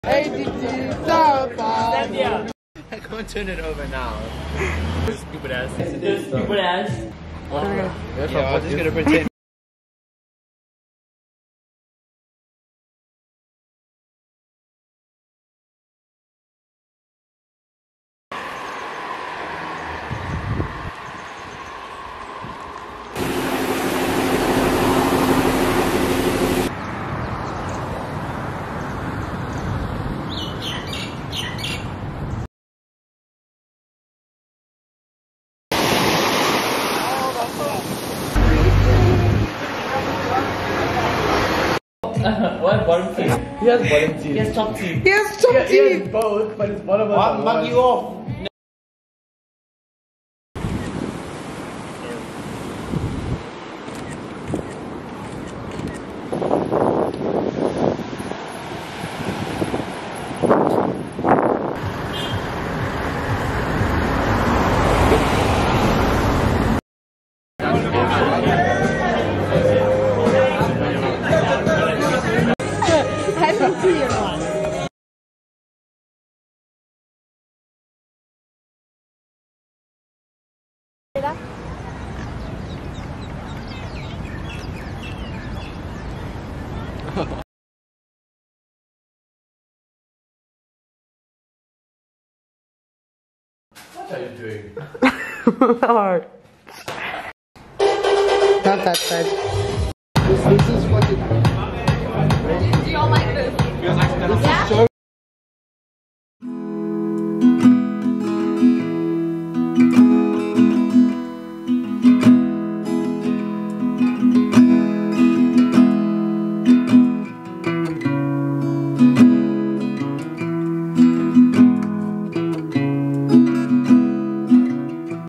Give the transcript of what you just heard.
I'm gonna turn it over now. Stupid ass. Stupid ass. Yeah, I'm just gonna pretend. What? Bottom teeth? He has bottom teeth. He has top teeth. He has top He has teeth. both, but it's one of us. I'll mug you off. What are you doing? Hard. Not that side. This is what it